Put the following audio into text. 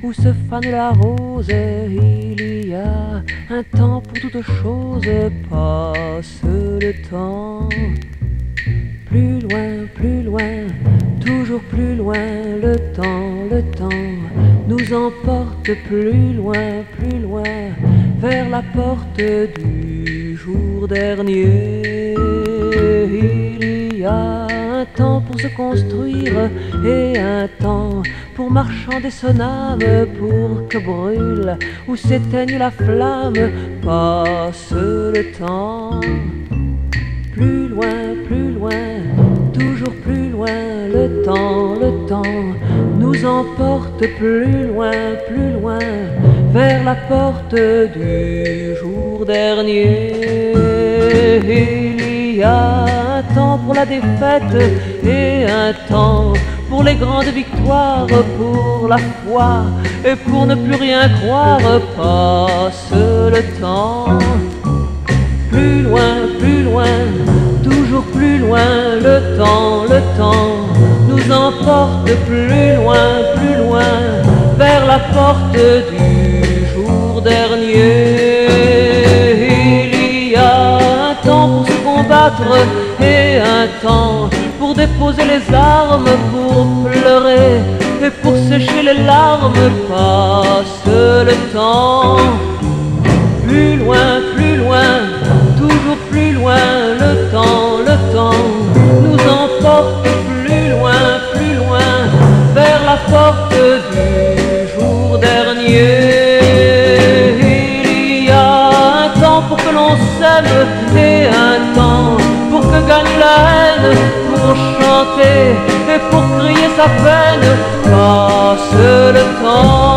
où se fane la rose. Il y a un temps pour toute chose, passe le temps. Plus loin, toujours plus loin, le temps nous emporte plus loin, vers la porte du jour dernier. Il y a un temps pour se construire et un temps pour marchander son âme, pour que brûle ou s'éteigne la flamme, passe le temps. Plus loin, toujours plus loin, le temps nous emporte plus loin, vers la porte du jour dernier. Il y a un temps pour la défaite et un temps pour les grandes victoires, pour la foi et pour ne plus rien croire, passe le temps. Plus loin, toujours plus loin, le temps nous emporte plus loin, vers la porte du jour dernier. Il y a un temps pour se combattre et un temps pour déposer les armes, pour pleurer et pour sécher les larmes, passe le temps. Plus loin, toujours plus loin, le temps nous emporte plus loin, vers la porte du jour dernier. Il y a un temps pour que l'on s'aime et un temps pour que gagne la haine, pour chanter et pour crier sa peine, passe le temps.